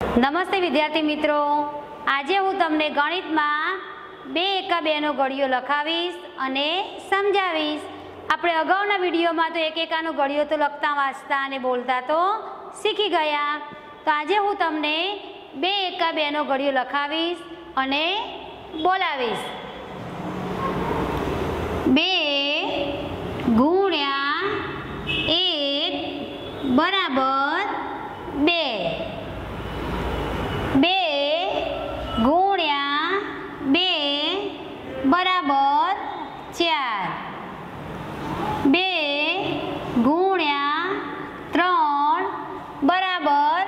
નમસ્તે વિદ્યાર્થી મિત્રો, આજે હું તમને ગણિતમાં 2 એકા 2 નો ઘડિયો લખાવીશ અને સમજાવીશ। આપણે અગાઉના વિડીયોમાં તો 1 એકાનો ઘડિયો તો લખતા વાંચતા અને બોલતા તો શીખી ગયા। તો આજે હું તમને 2 એકા 2 નો ઘડિયો લખાવીશ અને બોલાવીશ। 2 ગુણ્યા 1 બરાબર 2। 2 ગુણ્યા 2 બરાબર 4। 2 ગુણ્યા 3 બરાબર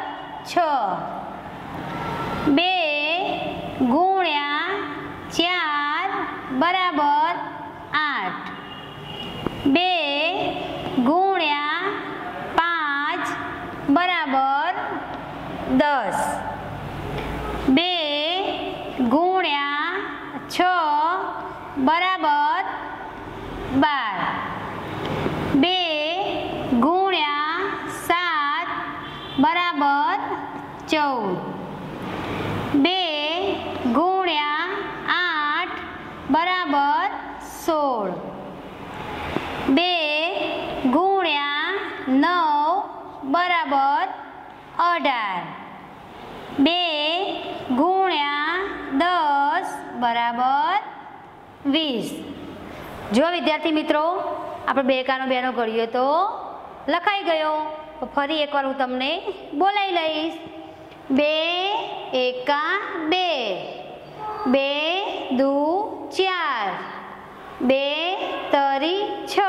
6। 2 ગુણ્યા 4 બરાબર 8। 2 ગુણ્યા 5 બરાબર 10। 2 ગુણ્યા 6 બરાબર 12। 2 ગુણ્યા 7 બરાબર 14। 2 ગુણ્યા 8 બરાબર 16। 2 ગુણ્યા 9 બરાબર 18। 2 ગુણ્યા 10 બરાબર 20। જો વિદ્યાર્થી મિત્રો, આપણે 2 એકાનો 2 નો ઘડિયો તો લખાઈ ગયો। તો ફરી એકવાર હું તમને બોલાવી લઈશ। 2 એકા 2, 2 દુ 4, 2 તરી 6,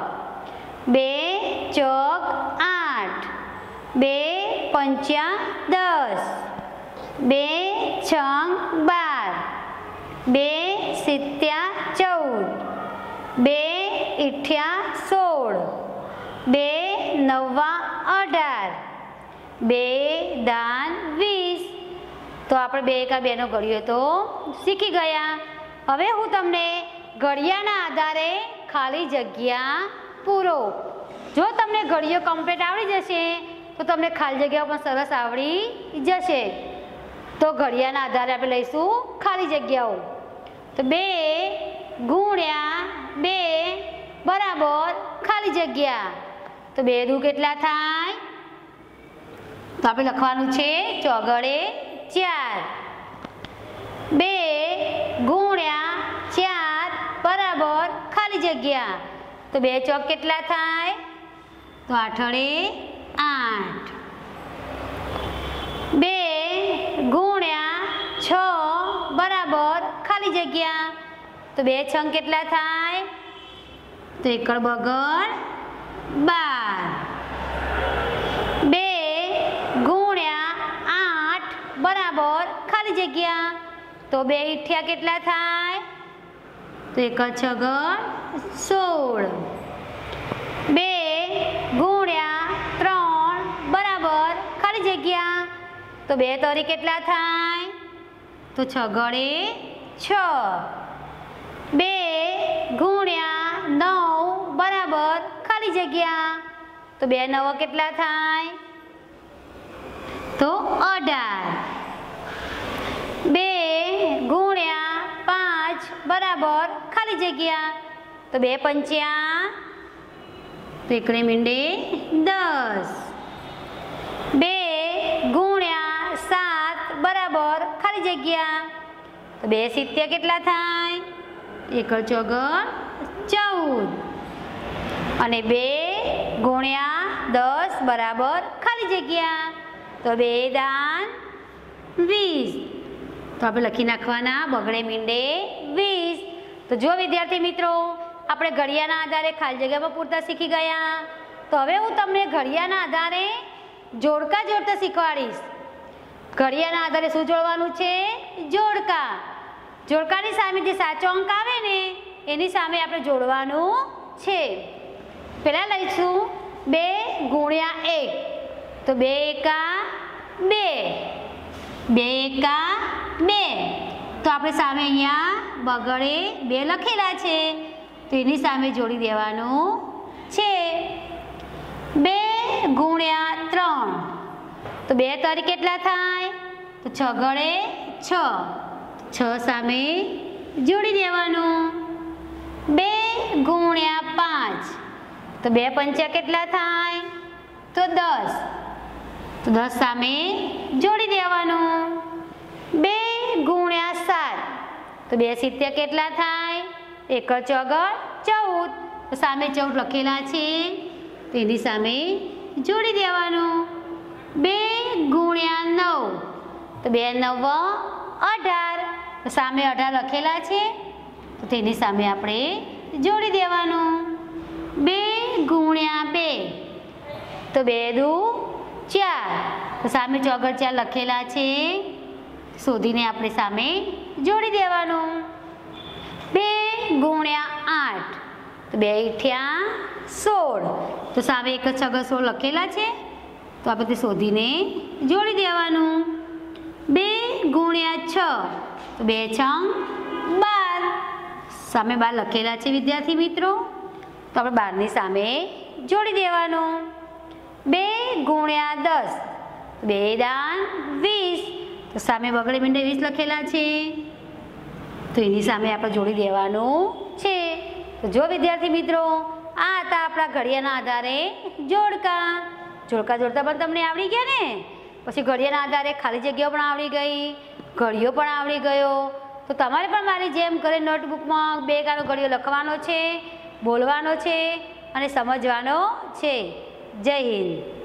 2 ચોક 8, 2 પંચા 10, 2 છંગ 12, 2 સિત્યા 14, 2 ઇઠ્યા 16, 2 નવ્વા 18, 2 દાન 20। તો આપણે 2 એકા 2 નો ઘડિયો તો શીખી ગયા। હવે હું તમને ઘડિયાના આધારે ખાલી જગ્યા પૂરો। જો તમને ઘડિયો કમ્પ્લીટ આવડી જશે તો તમને ખાલી જગ્યા પણ સરસ આવડી જશે। તો ઘડિયાના આધારે આપણે લઈશું ખાલી જગ્યાઓ। તો 2 ગુણ્યા 2 બરાબર ખાલી જગ્યા। તો 2 દુ કેટલા થાય? તો આપણે લખવાનું છે ચોગડે 4। 2 ગુણ્યા 4 બરાબર ખાલી જગ્યા। તો 2 ચોક કેટલા થાય? તો 8 8। 2 ગુણ્યા 6 બરાબર ખાલી જગ્યા। તો 2 છંગ કેટલા થાય? તો 1 બગડ 12। 2 ગુણ્યા 8 બરાબર ખાલી જગ્યા। તો 2 ઇઠ્યા કેટલા થાય? તો 1 છગડ 16। 2 ગુણ્યા 3 બરાબર ખાલી જગ્યા। તો 2 તરી કેટલા થાય? તો છગડે 6। 2 ગુણ્યા 9 બરાબર ખાલી જગ્યા। તો 2 9 કેટલા થાય? તો 18। 2 ગુણ્યા 5 બરાબર ખાલી જગ્યા। તો 2 પંચ્યા, તો 1 મીંડે 10। 2 ગુણ્યા 7 બરાબર ખાલી જગ્યા। તો 2 સિત્યા કેટલા થાય? 1 ચોગડ 14। અને 2 ગુણ્યા 10 બરાબર ખાલી જગ્યા। તો 2 દાન 20। તો આપણે લખી નાખવાના બગડે મીંડે 20। તો જો વિદ્યાર્થી મિત્રો, આપણે ઘડિયાના આધારે ખાલી જગ્યામાં પૂરતા શીખી ગયા। તો હવે હું તમને ઘડિયાના આધારે જોડકા જોડતા શીખવાડીશ। ઘડિયાના આધારે શું જોડવાનું છે? જોડકા। જોડકાની સામે જે સાચો અંક આવે ને એની સામે આપણે જોડવાનું છે। પહેલાં લઈશું 2 ગુણ્યા 1। તો 2 એકા 2, 2 એકા 2। તો આપણે સામે અહીંયા બગડે 2 લખેલા છે, તો એની સામે જોડી દેવાનું છે। 2 ગુણ્યા 3 તો 2 તારીખ કેટલા થાય? તો 6 ગળે 6, 6 સામે જોડી દેવાનું. 2 ગુણ્યા 5, તો 2 પંચા કેટલા થાય? તો 10, તો 10 સામે જોડી દેવાનું. 2 ગુણ્યા 7, તો 2 સિત્તેર કેટલા થાય? 1 ચોગડ 14, તો સામે 14 લખેલા છે તો એની સામે જોડી દેવાનું. 2 ગુણ્યા 9, તો 2 9 18, તો સામે 18 લખેલા છે તો તેની સામે આપણે જોડી દેવાનું. 2 ગુણ્યા 2, તો 2 દુ 4, તો સામે ચોગડ 4 લખેલા છે, શોધીને આપણે સામે જોડી દેવાનું. 2 ગુણ્યા 8, તો 2 ઈઠ્યા 16, તો સામે 1 6 16 લખેલા છે તો આપણે તે શોધીને જોડી દેવાનું. 2 ગુણ્યા 6, તો 2 6 12, સામે 12 લખેલા છે વિદ્યાર્થી મિત્રો, તો આપણે 12ની સામે જોડી દેવાનું. 2 ગુણ્યા 10, 2 દાન 20, તો સામે બગડે મીંડે 20 લખેલા છે તો એની સામે આપણે જોડી દેવાનું છે. તો જો વિદ્યાર્થી મિત્રો, આ હતા આપણા ઘડિયાના આધારે જોડકા. જોડકા જોડતા પણ તમને આવડી ગયા ને? પછી ઘડિયાના આધારે ખાલી જગ્યાઓ પણ આવડી ગઈ, ઘડિયો પણ આવડી ગયો. તો તમારે પણ મારી જેમ ઘરે નોટબુકમાં 2 ગાનો ઘડિયો લખવાનો છે, બોલવાનો છે અને સમજવાનો છે. જય હિન્દ.